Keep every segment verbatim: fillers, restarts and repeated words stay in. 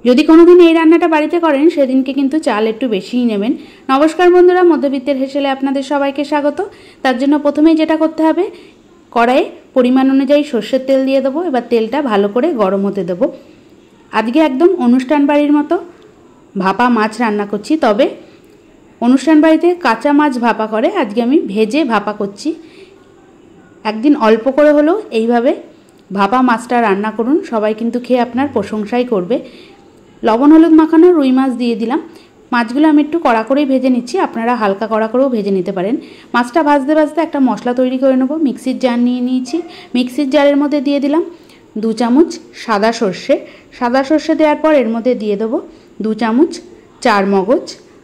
যদি কোনোদিন এই রান্নাটা বাড়িতে করেন সেদিনকে কিন্তু চাল একটু বেশিই নেবেন। নমস্কার বন্ধুরা, মধ্যবিত্তের হেসেলে আপনাদের সবাইকে স্বাগত। তার জন্য প্রথমেই যেটা করতে হবে, কড়াইয়ে পরিমাণ অনুযায়ী সর্ষের তেল দিয়ে দেবো। এবার তেলটা ভালো করে গরম হতে দেবো। আজকে একদম অনুষ্ঠান বাড়ির মতো ভাপা মাছ রান্না করছি, তবে অনুষ্ঠান বাড়িতে কাঁচা মাছ ভাপা করে, আজকে আমি ভেজে ভাপা করছি। একদিন অল্প করে হলেও এইভাবে ভাপা মাছটা রান্না করুন, সবাই কিন্তু খেয়ে আপনার প্রশংসাই করবে। লবণ হলুদ মাখানো রুই মাছ দিয়ে দিলাম। মাছগুলো আমি একটু কড়া করেই ভেজে নিচ্ছি, আপনারা হালকা কড়া করেও ভেজে নিতে পারেন। মাছটা ভাজতে ভাজতে একটা মশলা তৈরি করে নেব। মিক্সির জার নিয়ে নিয়েছি, মিক্সির জারের মধ্যে দিয়ে দিলাম দু চামচ সাদা সর্ষে। সাদা সর্ষে দেওয়ার পর এর মধ্যে দিয়ে দেবো দু চামচ চার মগজ।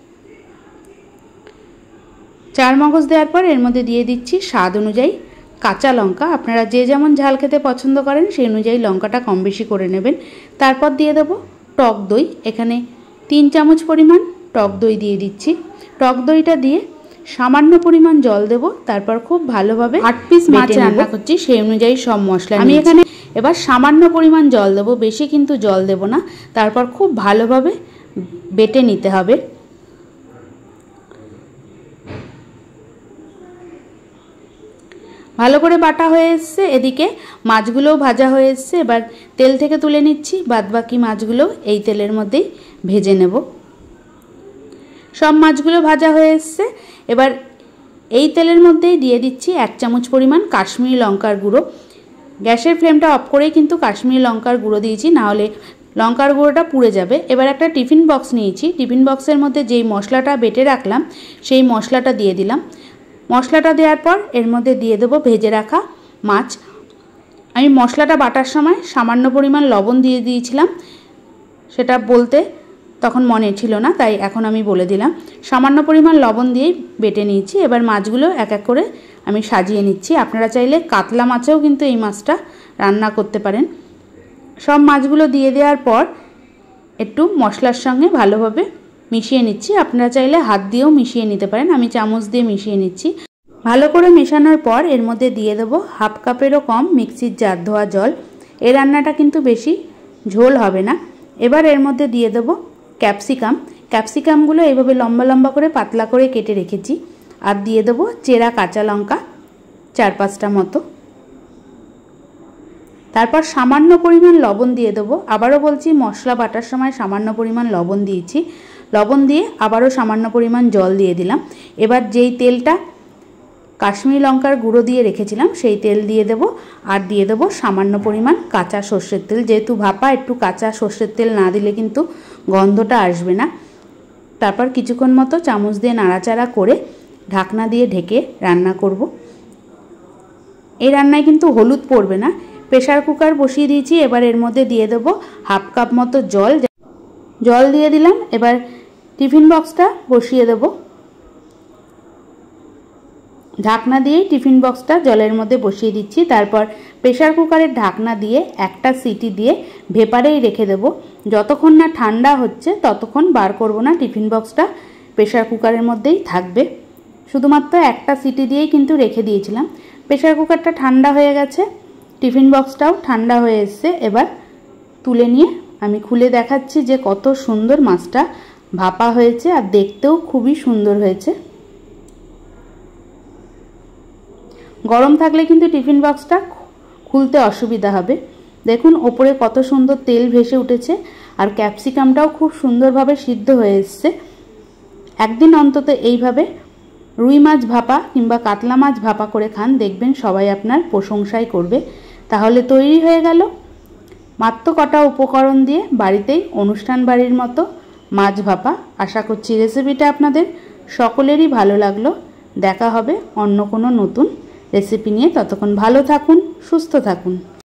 চার মগজ দেওয়ার পর এর মধ্যে দিয়ে দিচ্ছি স্বাদ অনুযায়ী কাঁচা লঙ্কা। আপনারা যে যেমন ঝাল খেতে পছন্দ করেন সেই অনুযায়ী লঙ্কাটা কম বেশি করে নেবেন। তারপর দিয়ে দেবো টক দই। এখানে তিন চামচ পরিমাণ টক দই দিয়ে দিচ্ছি। টক দইটা দিয়ে সামান্য পরিমাণ জল দেব। তারপর খুব ভালোভাবে আট পিস মাছ রান্না করছি, সেই অনুযায়ী সব মশলা আমি এখানে এবার সামান্য পরিমাণ জল দেব, বেশি কিন্তু জল দেব না। তারপর খুব ভালোভাবে বেটে নিতে হবে। ভালো করে বাটা হয়ে এসছে, এদিকে মাছগুলোও ভাজা হয়ে এসছে। এবার তেল থেকে তুলে নিচ্ছি, বাদবাকি মাছগুলো এই তেলের মধ্যেই ভেজে নেব। সব মাছগুলো ভাজা হয়ে এসছে। এবার এই তেলের মধ্যেই দিয়ে দিচ্ছি এক চামচ পরিমাণ কাশ্মীরি লঙ্কার গুঁড়ো। গ্যাসের ফ্লেমটা অফ করেই কিন্তু কাশ্মীরি লঙ্কার গুঁড়ো দিয়েছি, নাহলে লঙ্কার গুঁড়োটা পুড়ে যাবে। এবার একটা টিফিন বক্স নিয়েছি, টিফিন বক্সের মধ্যে যেই মশলাটা বেটে রাখলাম সেই মশলাটা দিয়ে দিলাম। মশলাটা দেওয়ার পর এর মধ্যে দিয়ে দেবো ভেজে রাখা মাছ। আমি মশলাটা বাটার সময় সামান্য পরিমাণ লবণ দিয়ে দিয়েছিলাম, সেটা বলতে তখন মনে ছিল না, তাই এখন আমি বলে দিলাম। সামান্য পরিমাণ লবণ দিয়েই বেটে নিয়েছি। এবার মাছগুলো এক এক করে আমি সাজিয়ে নিচ্ছি। আপনারা চাইলে কাতলা মাছেও কিন্তু এই মাছটা রান্না করতে পারেন। সব মাছগুলো দিয়ে দেওয়ার পর একটু মশলার সঙ্গে ভালোভাবে মিশিয়ে নিচ্ছি। আপনারা চাইলে হাত দিয়েও মিশিয়ে নিতে পারেন, আমি চামচ দিয়ে মিশিয়ে নিচ্ছি। ভালো করে মেশানোর পর এর মধ্যে দিয়ে দেবো হাফ কাপেরও কম মিক্সির জার ধোয়া জল। এই রান্নাটা কিন্তু বেশি ঝোল হবে না। এবার এর মধ্যে দিয়ে দেবো ক্যাপসিকাম। ক্যাপসিকামগুলো এইভাবে লম্বা লম্বা করে পাতলা করে কেটে রেখেছি। আর দিয়ে দেবো চেরা কাঁচা লঙ্কা চার পাঁচটা মতো। তারপর সামান্য পরিমাণ লবণ দিয়ে দেবো। আবারও বলছি, মশলা বাটার সময় সামান্য পরিমাণ লবণ দিয়েছি। লবণ দিয়ে আবারও সামান্য পরিমাণ জল দিয়ে দিলাম। এবার যেই তেলটা কাশ্মীরি লঙ্কার গুঁড়ো দিয়ে রেখেছিলাম সেই তেল দিয়ে দেব। আর দিয়ে দেবো সামান্য পরিমাণ কাঁচা সর্ষের তেল। যেহেতু ভাপা, একটু কাঁচা সর্ষের তেল না দিলে কিন্তু গন্ধটা আসবে না। তারপর কিছুক্ষণ মতো চামচ দিয়ে নাড়াচাড়া করে ঢাকনা দিয়ে ঢেকে রান্না করব। এই রান্নায় কিন্তু হলুদ পড়বে না। প্রেশার কুকার বসিয়ে দিয়েছি। এবার এর মধ্যে দিয়ে দেবো হাফ কাপ মতো জল। জল দিয়ে দিলাম। এবার টিফিন বক্সটা বসিয়ে দেব। ঢাকনা দিয়ে টিফিন বক্সটা জলের মধ্যে বসিয়ে দিচ্ছি। তারপর প্রেশার কুকারের ঢাকনা দিয়ে একটা সিটি দিয়ে ভেপারেই রেখে দেব। যতক্ষণ না ঠান্ডা হচ্ছে ততক্ষণ বার করব না, টিফিন বক্সটা প্রেশার কুকারের মধ্যেই থাকবে। শুধুমাত্র একটা সিটি দিয়েই কিন্তু রেখে দিয়েছিলাম। প্রেশার কুকারটা ঠান্ডা হয়ে গেছে, টিফিন বক্সটাও ঠান্ডা হয়ে এসছে। এবার তুলে নিয়ে আমি খুলে দেখাচ্ছি যে কত সুন্দর মাছটা ভাপা হয়েছে, আর দেখতেও খুবই সুন্দর হয়েছে। গরম থাকলে কিন্তু টিফিন বক্সটা খুলতে অসুবিধা হবে। দেখুন ওপরে কত সুন্দর তেল ভেসে উঠেছে, আর ক্যাপসিকামটাও খুব সুন্দরভাবে সিদ্ধ হয়ে এসছে। একদিন অন্তত এইভাবে রুই মাছ ভাপা কিংবা কাতলা মাছ ভাপা করে খান, দেখবেন সবাই আপনার প্রশংসাই করবে। তাহলে তৈরি হয়ে গেল মাত্র কটা উপকরণ দিয়ে বাড়িতেই অনুষ্ঠান বাড়ির মতো মাছ ভাপা। আশা করছি রেসিপিটা আপনাদের সকলেরই ভালো লাগলো। দেখা হবে অন্য কোনো নতুন রেসিপি নিয়ে। ততক্ষণ ভালো থাকুন, সুস্থ থাকুন।